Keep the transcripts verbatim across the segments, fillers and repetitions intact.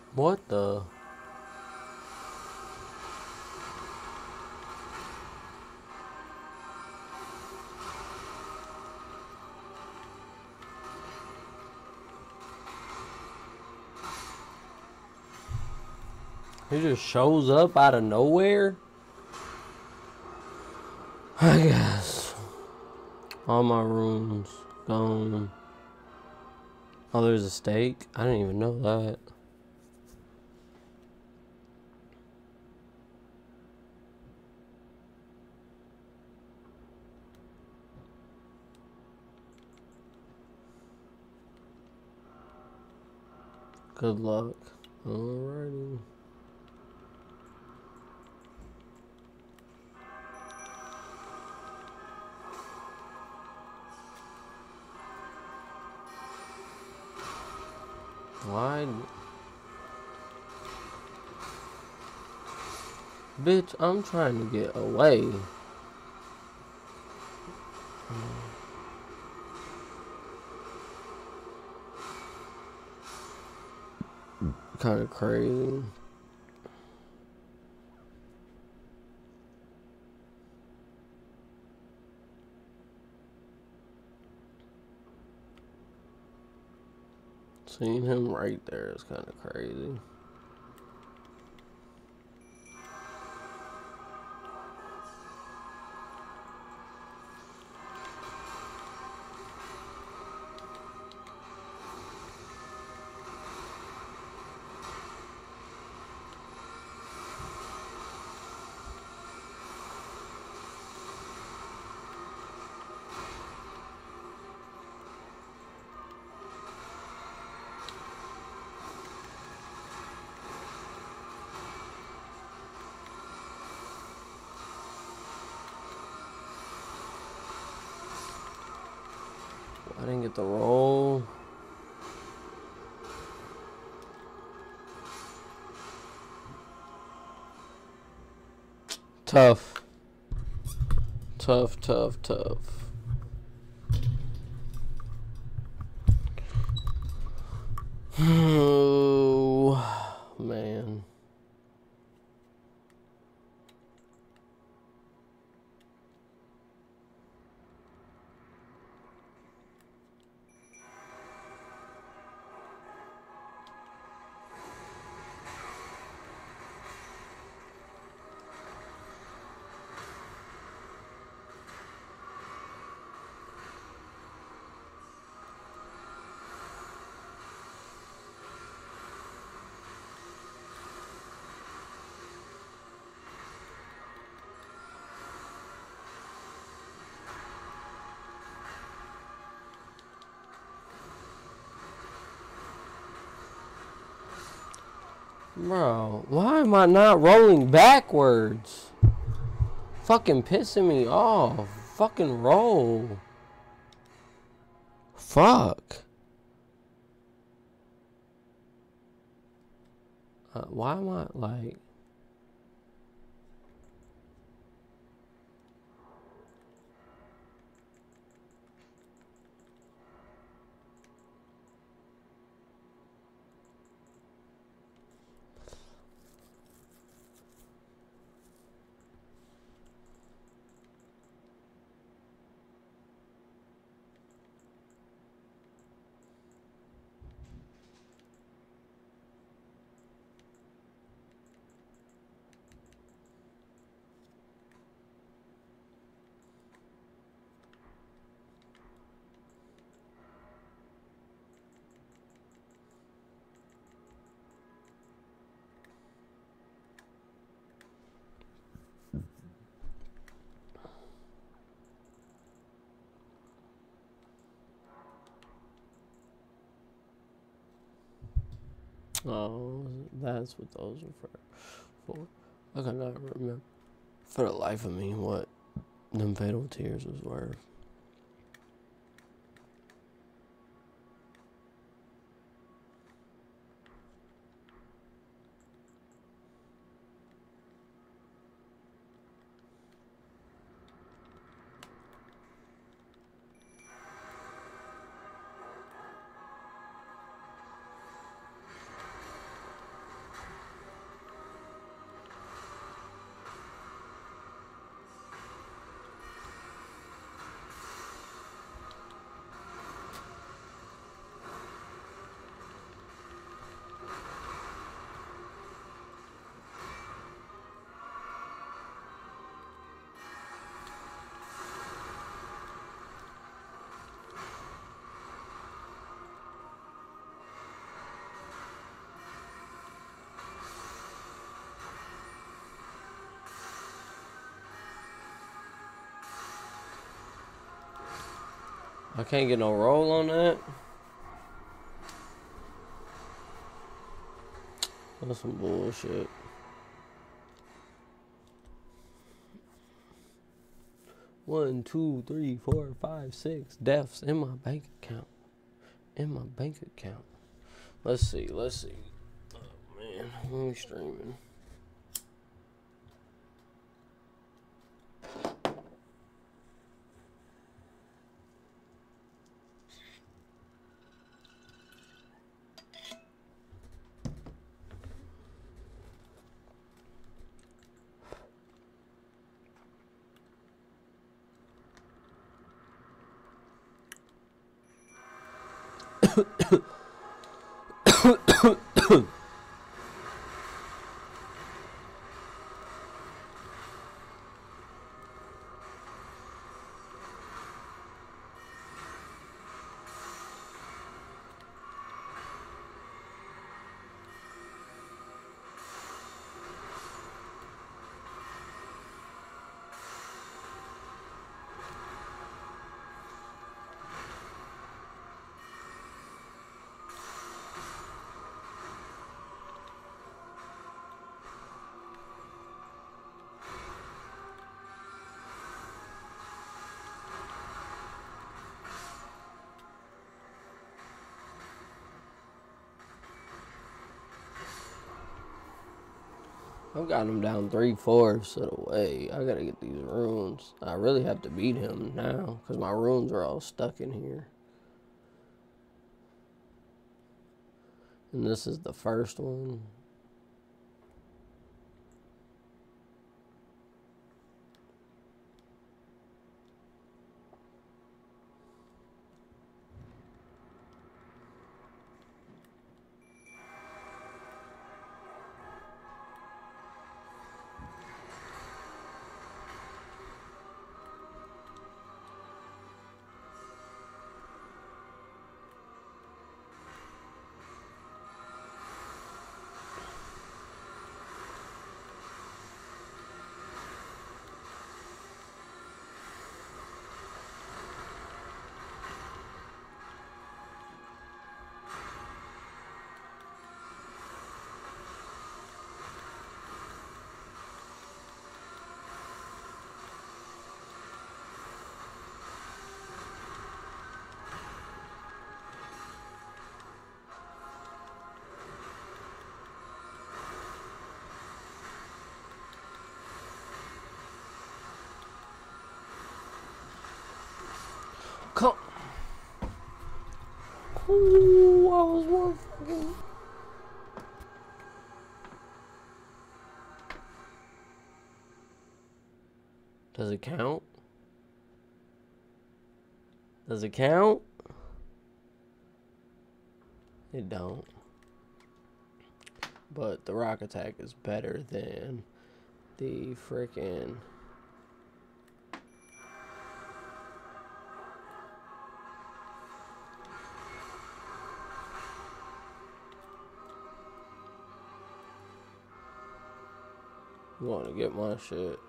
What the? He just shows up out of nowhere? I guess. All my rooms gone. Oh, there's a steak? I didn't even know that. Good luck. Alrighty. Why? Bitch, I'm trying to get away. Kind of crazy. Seeing him right there is kind of crazy. I didn't get the roll. Tough. Tough, tough, tough. Oh, man. Bro, why am I not rolling backwards? Fucking pissing me off. Fucking roll. Fuck. Uh, why am I like... Oh, that's what those are for. I cannot remember for the life of me what them fatal tears was worth. I can't get no roll on that. That's some bullshit. One, two, three, four, five, six deaths in my bank account. In my bank account. Let's see, let's see. Oh man, when we streaming? I've got him down three fourths of the way. I gotta get these runes. I really have to beat him now because my runes are all stuck in here. And this is the first one. Come. Ooh, I was one fucking. Does it count? Does it count? It don't. But the rock attack is better than the freaking. I'm going to get my shit.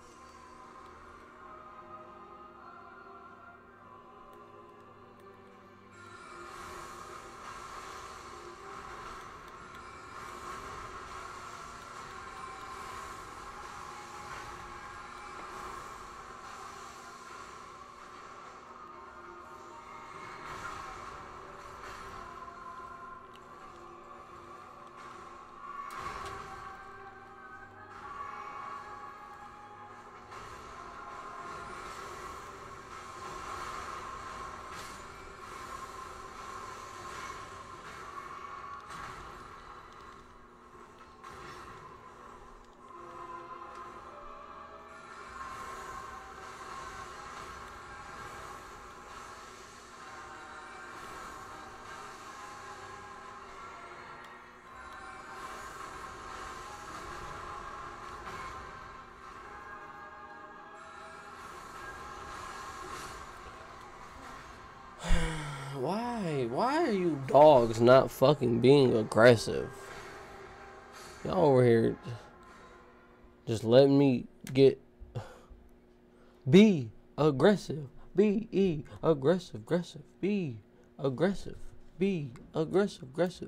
Why? Why are you dogs not fucking being aggressive? Y'all over here just letting me get... Be aggressive. Be e aggressive, aggressive. Be aggressive. Be aggressive, aggressive.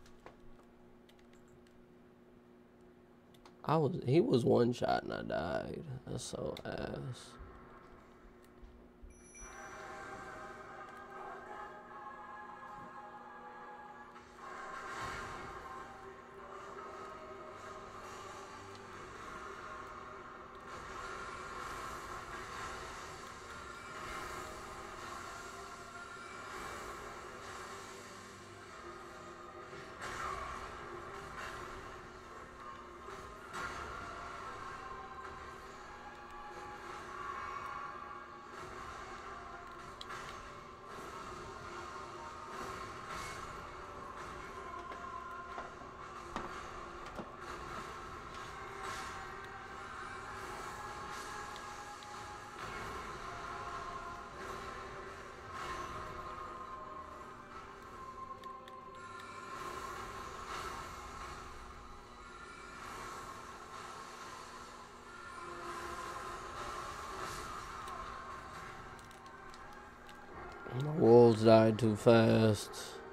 I was he was one shot and I died. That's so ass. My wolves died too fast.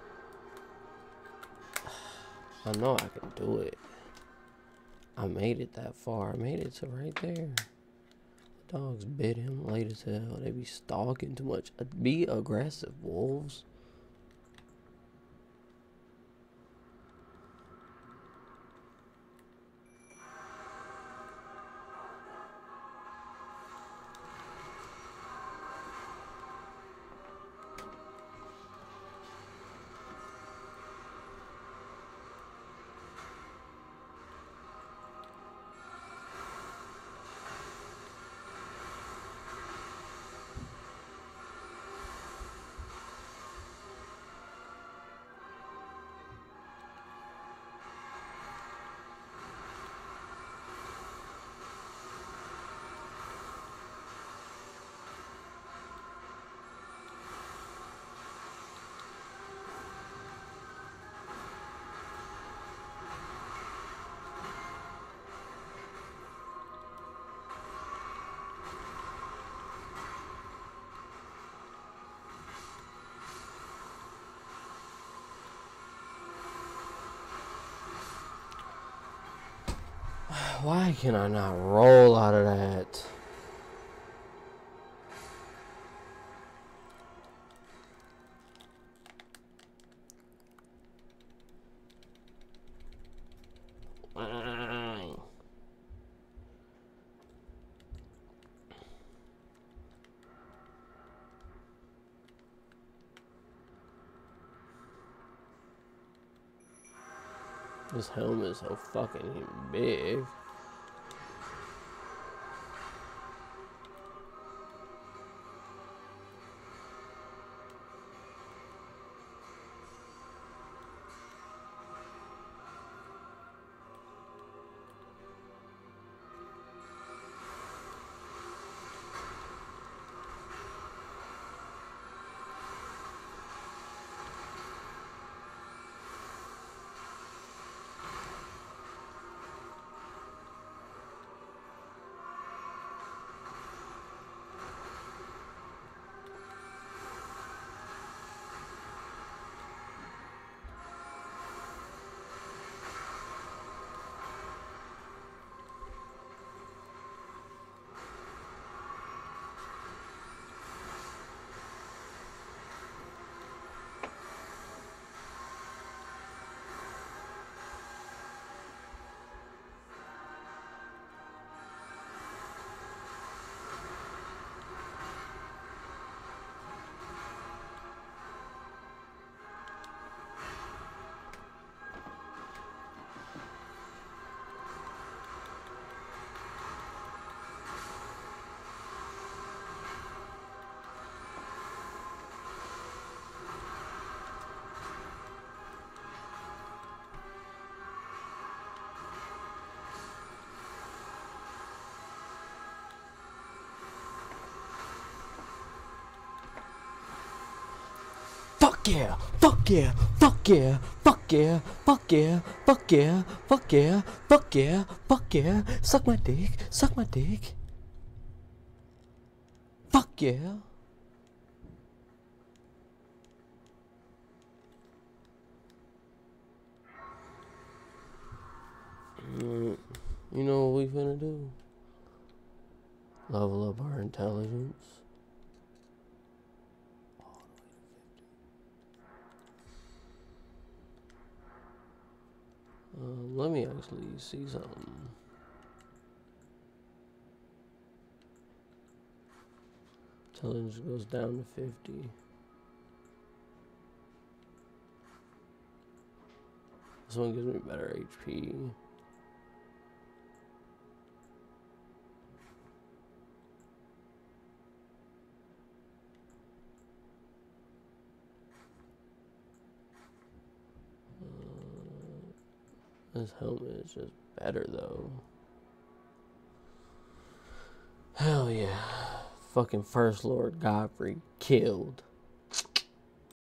I know I can do it. I made it that far. I made it to right there. The dogs bit him late as hell. They be stalking too much. Be aggressive, wolves. Why can I not roll out of that? This helmet is so fucking big. Fuck yeah, fuck yeah, fuck yeah, fuck yeah, fuck yeah, fuck yeah, fuck yeah, fuck yeah, fuck yeah, suck my dick, suck my dick. Fuck yeah. Mm, You know what we finna do? Level up our intelligence. Um, let me actually see something. Intelligence goes down to fifty. This one gives me better H P. Uh, this helmet is just better though. Hell yeah. Fucking First Lord Godfrey killed.